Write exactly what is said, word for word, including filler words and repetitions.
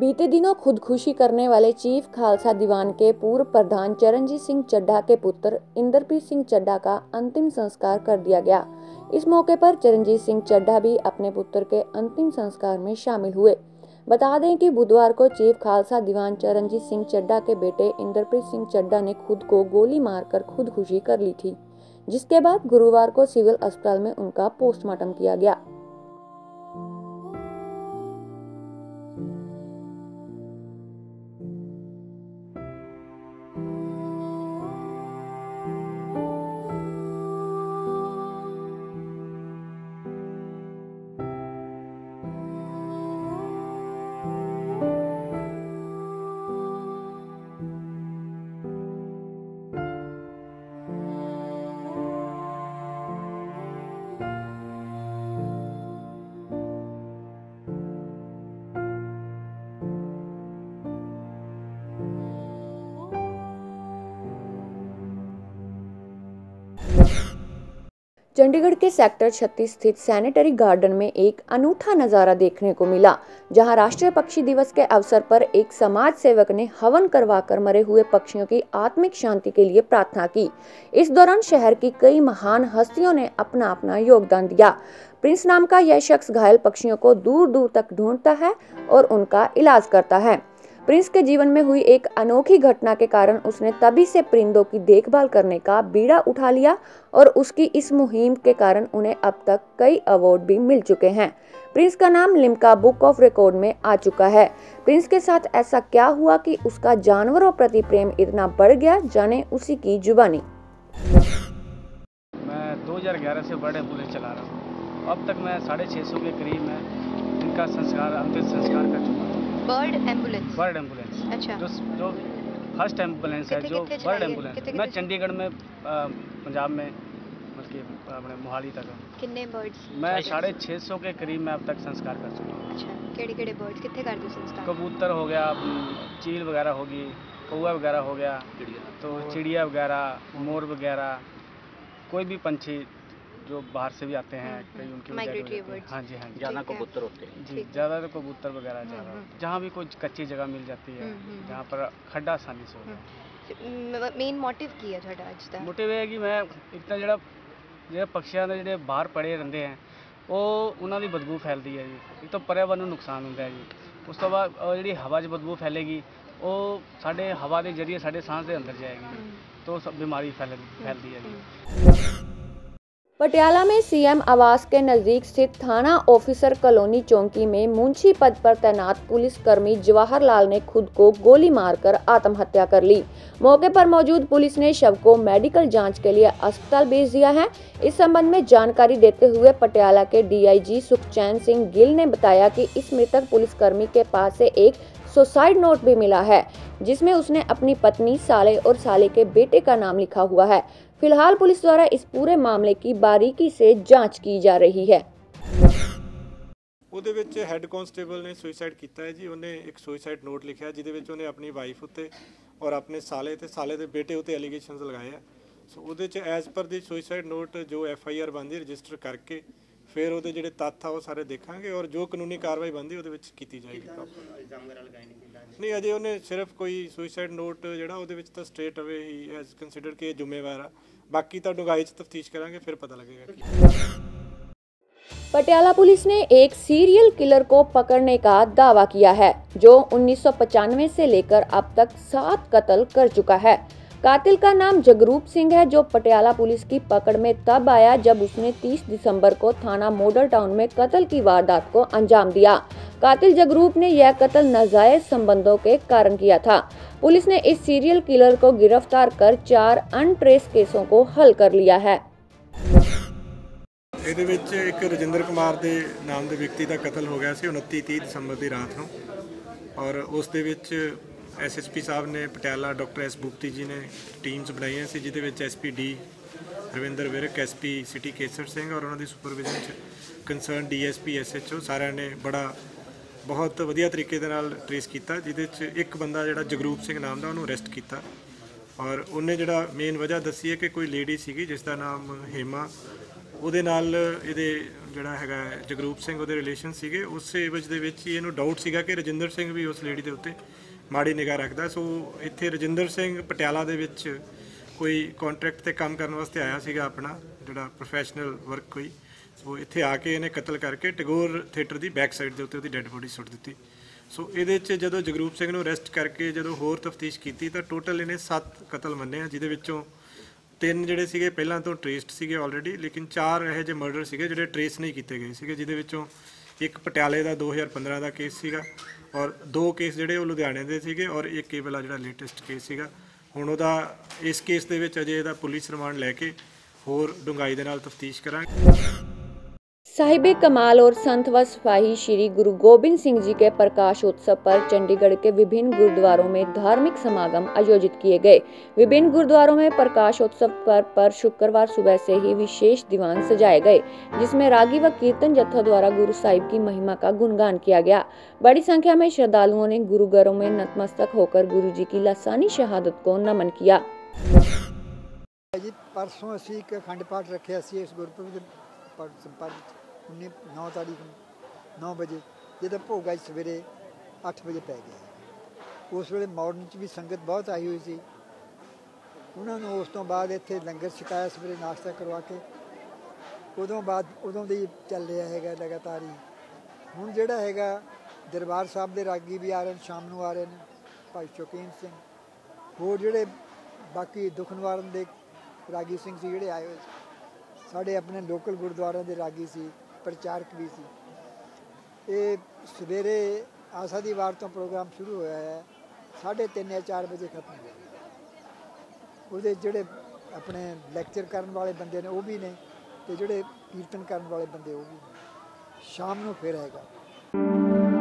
बीते दिनों खुदकुशी करने वाले चीफ खालसा दीवान के पूर्व प्रधान चरणजीत सिंह चड्ढा के पुत्र इंद्रप्रीत सिंह चड्ढा का अंतिम संस्कार कर दिया गया। इस मौके पर चरणजीत सिंह चड्ढा भी अपने पुत्र के अंतिम संस्कार में शामिल हुए। बता दें कि बुधवार को चीफ खालसा दीवान चरणजीत सिंह चड्ढा के बेटे इंद्रप्रीत सिंह चड्ढा ने खुद को गोली मारकर खुदकुशी कर ली थी, जिसके बाद गुरुवार को सिविल अस्पताल में उनका पोस्टमार्टम किया गया। चंडीगढ़ के सेक्टर छत्तीस स्थित सैनिटरी गार्डन में एक अनूठा नजारा देखने को मिला, जहां राष्ट्रीय पक्षी दिवस के अवसर पर एक समाज सेवक ने हवन करवाकर मरे हुए पक्षियों की आत्मिक शांति के लिए प्रार्थना की। इस दौरान शहर की कई महान हस्तियों ने अपना अपना योगदान दिया। प्रिंस नाम का यह शख्स घायल पक्षियों को दूर दूर तक ढूंढता है और उनका इलाज करता है। प्रिंस के जीवन में हुई एक अनोखी घटना के कारण उसने तभी से परिंदों की देखभाल करने का बीड़ा उठा लिया और उसकी इस मुहिम के कारण उन्हें अब तक कई अवार्ड भी मिल चुके हैं। प्रिंस का नाम लिम्का बुक ऑफ रिकॉर्ड में आ चुका है। प्रिंस के साथ ऐसा क्या हुआ कि उसका जानवरों प्रति प्रेम इतना बढ़ गया, जाने उसी की जुबानी। मैं दो हज़ार ग्यारह से बर्ड एम्बुलेंस चला रहा हूँ। अब तक मैं साढ़े छः सौ के करीब में इनका संस्कार अंतिम संस्कार कर चुका हूँ। बर्ड एम्बुलेंस बर्ड एम्बुलेंस अच्छा जो जो फर्स्ट एम्बुलेंस है, जो बर्ड एम्बुलेंस मैं चंडीगढ़ में पंजाब में मतलब अपने मोहाली तक कितने बर्ड्स मैं साढ़े छः सौ के करीब में अब तक संस्कार कर चुका हूँ। अच्छा, केड़े केड़े बर्ड्स कितने कर दो संस्कार? कबूतर हो गया, चील वगैरह होगी, कौवा वगैरह हो गया, तो चिड़िया वगैरह, मोर वगैरह, कोई भी पंछी जो बाहर से भी आते हैं, कई उनकी माइग्रेटरी बर्ड्स। हाँ जी हाँ जी, ज़्यादा कबूतर होते हैं जी, ज़्यादा तो कबूतर वगैरह ज़्यादा, जहाँ भी कोई कच्ची जगह मिल जाती है, जहाँ पर खड्डा आसानी से हो जाए। मेन मोटिव की है ਤੁਹਾਡਾ ਅੱਜ ਦਾ? मोटिव है कि मैं इतना ਜਿਹੜਾ ਜਿਹੜੇ ਪਕਸ਼ੀਆਂ ਦੇ ਜਿਹੜੇ ਬਾਹਰ ਪੜੇ ਰਹਿੰਦੇ ਹੈ ਉਹ ਉਹਨਾਂ ਦੀ ਬਦਬੂ ਫੈਲਦੀ ਹੈ ਜੀ। ਇੱਕ ਤਾਂ ਪਰਿਆਵਰਨ ਨੂੰ ਨੁਕਸਾਨ ਹੁੰਦਾ ਹੈ ਜੀ। ਉਸ ਤੋਂ ਬਾਅਦ ਜਿਹੜੀ ਹਵਾ 'ਚ ਬਦਬੂ ਫੈਲੇਗੀ ਉਹ ਸਾਡੇ ਹਵਾ ਦੇ ਜ਼ਰੀਏ ਸਾਡੇ ਸਾਹ ਦੇ ਅੰਦਰ ਜਾਏਗੀ, तो सब बीमारी फैल फैलती है जी। पटियाला में सीएम आवास के नजदीक स्थित थाना ऑफिसर कॉलोनी चौकी में मुंशी पद पर तैनात पुलिस कर्मी जवाहरलाल ने खुद को गोली मारकर आत्महत्या कर ली। मौके पर मौजूद पुलिस ने शव को मेडिकल जांच के लिए अस्पताल भेज दिया है। इस संबंध में जानकारी देते हुए पटियाला के डीआईजी सुखचैन सिंह गिल ने बताया कि इस मृतक पुलिसकर्मी के पास से एक सुसाइड नोट भी मिला है, जिसमें उसने अपनी पत्नी, साले और साले के बेटे का नाम लिखा हुआ है। फिलहाल पुलिस द्वारा इस पूरे मामले की बारीकी से जांच की जा रही है। ਉਹਦੇ ਵਿੱਚ ਹੈੱਡ ਕਾਂਸਟੇਬਲ ਨੇ ਸੁਸਾਈਡ ਕੀਤਾ ਹੈ ਜੀ। ਉਹਨੇ ਇੱਕ ਸੁਸਾਈਡ ਨੋਟ ਲਿਖਿਆ ਜਿਹਦੇ ਵਿੱਚ ਉਹਨੇ ਆਪਣੀ ਵਾਈਫ ਉੱਤੇ ਔਰ ਆਪਣੇ ਸਾਲੇ ਤੇ ਸਾਲੇ ਦੇ ਬੇਟੇ ਉੱਤੇ ਐਲੀਗੇਸ਼ਨਸ ਲਗਾਏ ਆ। ਸੋ ਉਹਦੇ 'ਚ as per the suicide note ਜੋ ਐਫ ਆਈ ਆਰ ਬਣਦੀ ਰਜਿਸਟਰ ਕਰਕੇ ਫਿਰ ਉਹਦੇ ਜਿਹੜੇ ਤੱਥ ਆ ਉਹ ਸਾਰੇ ਦੇਖਾਂਗੇ ਔਰ ਜੋ ਕਾਨੂੰਨੀ ਕਾਰਵਾਈ ਬਣਦੀ ਉਹਦੇ ਵਿੱਚ ਕੀਤੀ ਜਾਏਗੀ। ਨਹੀਂ, ਅਜੇ ਉਹਨੇ ਸਿਰਫ ਕੋਈ ਸੁਸਾਈਡ ਨੋਟ ਜਿਹੜਾ ਉਹਦੇ ਵਿੱਚ ਤਾਂ ਸਟ੍ਰੇਟ ਅਵੇ ਹੀ ਐਜ਼ ਕੰਸੀਡਰਡ ਕਿ ਇਹ ਜ਼ਿੰਮੇਵਾਰ ਆ। ਬਾਕੀ ਤਾਂ ਡੂੰਘਾਈ 'ਚ ਤਫਤੀਸ਼ ਕਰਾਂਗੇ, ਫਿਰ ਪਤਾ लगेगा। पटियाला पुलिस ने एक सीरियल किलर को पकड़ने का दावा किया है, जो उन्नीस सौ पचानवे से लेकर अब तक सात कत्ल कर चुका है। कातिल का नाम जगरूप सिंह है, जो पटियाला पुलिस की पकड़ में तब आया जब उसने तीस दिसंबर को थाना मॉडल टाउन में कत्ल की वारदात को अंजाम दिया। कातिल जगरूप ने यह कत्ल नाजायज संबंधों के कारण किया था। पुलिस ने इस सीरियल किलर को गिरफ्तार कर चार अनट्रेस केसों को हल कर लिया है। ਇਹਦੇ ਵਿੱਚ ਇੱਕ ਰਜਿੰਦਰ ਕੁਮਾਰ ਦੇ ਨਾਮ ਦੇ ਵਿਅਕਤੀ ਦਾ ਕਤਲ ਹੋ ਗਿਆ ਸੀ ਉਨੱਤੀ ਤੀਹ ਦਸੰਬਰ ਦੀ ਰਾਤ ਨੂੰ, ਔਰ ਉਸ ਦੇ ਵਿੱਚ ਐਸ ਐਸ ਪੀ ਸਾਹਿਬ ਨੇ ਪਟਿਆਲਾ ਡਾਕਟਰ ਐਸ ਬੁਪਤੀ ਜੀ ਨੇ ਟੀਮਸ ਬਣਾਈਆਂ ਸੀ, ਜਿਹਦੇ ਵਿੱਚ S P D Ravinder Virk, S P city Kesar Singh ਔਰ ਉਹਨਾਂ ਦੀ ਸੁਪਰਵਿਜ਼ਨ 'ਚ concern D S P S H O ਸਾਰਿਆਂ ਨੇ ਬੜਾ ਬਹੁਤ ਵਧੀਆ ਤਰੀਕੇ ਦੇ ਨਾਲ ਟਰੇਸ ਕੀਤਾ, ਜਿਹਦੇ 'ਚ ਇੱਕ ਬੰਦਾ ਜਿਹੜਾ ਜਗਰੂਪ ਸਿੰਘ ਨਾਮ ਦਾ ਉਹਨੂੰ ਅਰੈਸਟ ਕੀਤਾ। ਔਰ ਉਹਨੇ ਜਿਹੜਾ ਮੇਨ ਵਜ੍ਹਾ ਦੱਸੀ ਹੈ ਕਿ ਕੋਈ ਲੇਡੀ ਸੀਗੀ ਜਿਸ ਦਾ ਨਾਮ ਹੇਮਾ, ਉਹਦੇ ਨਾਲ ਇਹਦੇ ਜਿਹੜਾ ਹੈਗਾ ਜਗਰੂਪ ਸਿੰਘ ਉਹਦੇ ਰਿਲੇਸ਼ਨ ਸੀਗੇ। ਉਸੇ ਏਵਜ ਦੇ ਵਿੱਚ ਹੀ ਇਹਨੂੰ ਡਾਊਟ ਸੀਗਾ ਕਿ ਰਜਿੰਦਰ ਸਿੰਘ ਵੀ ਉਸ ਲੇਡੀ ਦੇ ਉੱਤੇ ਮਾੜੀ ਨਿਗਾਹ ਰੱਖਦਾ। ਸੋ ਇੱਥੇ ਰਜਿੰਦਰ ਸਿੰਘ ਪਟਿਆਲਾ ਦੇ ਵਿੱਚ ਕੋਈ ਕੰਟਰੈਕਟ ਤੇ ਕੰਮ ਕਰਨ ਵਾਸਤੇ ਆਇਆ ਸੀਗਾ, ਆਪਣਾ ਜਿਹੜਾ ਪ੍ਰੋਫੈਸ਼ਨਲ ਵਰਕ ਕੋਈ। ਸੋ ਇੱਥੇ ਆ ਕੇ ਇਹਨੇ ਕਤਲ ਕਰਕੇ ਟੈਗੋਰ ਥੀਏਟਰ ਦੀ ਬੈਕ ਸਾਈਡ ਦੇ ਉੱਤੇ ਉਹਦੀ ਡੈੱਡ ਬੋਡੀ ਸੁੱਟ ਦਿੱਤੀ। ਸੋ ਇਹਦੇ 'ਚ ਜਦੋਂ ਜਗਰੂਪ ਸਿੰਘ ਨੂੰ ਅਰੈਸਟ ਕਰਕੇ ਜਦੋਂ ਹੋਰ ਤਫਤੀਸ਼ ਕੀਤੀ ਤਾਂ ਟੋਟਲ ਇਹਨੇ ਸੱਤ ਕਤਲ ਮੰਨੇ ਆ, ਜਿਹਦੇ ਵਿੱਚੋਂ ਤਿੰਨ ਜਿਹੜੇ ਸੀਗੇ ਪਹਿਲਾਂ ਤੋਂ ਟਰੇਸਡ ਸੀਗੇ ਆਲਰੇਡੀ, ਲੇਕਿਨ ਚਾਰ ਇਹੋ ਜਿਹੇ ਮਰਡਰ ਸੀਗੇ ਜਿਹੜੇ ਟਰੇਸ ਨਹੀਂ ਕੀਤੇ ਗਏ ਸੀਗੇ, ਜਿਹਦੇ ਵਿੱਚੋਂ ਇੱਕ ਪਟਿਆਲੇ ਦਾ ਦੋ ਹਜ਼ਾਰ ਪੰਦਰਾਂ ਦਾ ਕੇਸ ਸੀਗਾ ਔਰ ਦੋ ਕੇਸ ਜਿਹੜੇ ਉਹ ਲੁਧਿਆਣੇ ਦੇ ਸੀਗੇ ਔਰ ਇੱਕ ਇਹ ਵਾਲਾ ਜਿਹੜਾ ਲੇਟੈਸਟ ਕੇਸ ਸੀਗਾ। ਹੁਣ ਉਹਦਾ ਇਸ ਕੇਸ ਦੇ ਵਿੱਚ ਅਜੇ ਇਹਦਾ ਪੁਲਿਸ ਰਿਮਾਂਡ ਲੈ ਕੇ ਹੋਰ ਡੂੰਘਾਈ ਦੇ ਨਾਲ ਤਫਤੀਸ਼ ਕਰਾਂਗੇ। साहिब कमाल और संत व सिपाही श्री गुरु गोबिंद सिंह जी के प्रकाश उत्सव पर चंडीगढ़ के विभिन्न गुरुद्वारों में धार्मिक समागम आयोजित किए गए। विभिन्न गुरुद्वारों में प्रकाश उत्सव पर, पर शुक्रवार सुबह से ही विशेष दीवान सजाए गए, जिसमें रागी व कीर्तन जत्था द्वारा गुरु साहिब की महिमा का गुणगान किया गया। बड़ी संख्या में श्रद्धालुओं ने गुरुघरों में नतमस्तक होकर गुरु जी की लासानी शहादत को नमन किया। परसों असी एक अखंड पाठ रखे इस गुरपुरब उन्नी नौ तारीख नौ बजे जो भोग अज सवेरे अठ बजे पै गया। उस वे मॉर्निंग च भी संगत बहुत आई हुई सी। उन्होंने उस तो बाद इत्थे लंगर छकाया सवेरे नाश्ता करवा के, उदों बाद उदों दी चल रहा है लगातार ही। हुण जिहड़ा हैगा दरबार साहब के रागी भी आ रहे हैं, शाम नूं आ रहे हैं भाई शौकीन सिंह, होर जिहड़े बाकी दुख निवारण के रागी सिंह सी जिहड़े आए हुए सी, साडे अपने लोकल गुरुद्वारों के रागी सी, प्रचारक भी सी। ये सवेरे आसा दी वार तो प्रोग्राम शुरू होया है, साढ़े तीन या चार बजे खत्म हो गया। उहदे जिहड़े अपने लैक्चर करने वाले बंदे ने वो भी ने, ते जिहड़े कीर्तन करने वाले बंदे वो भी ने। शाम नूं फिर हैगा।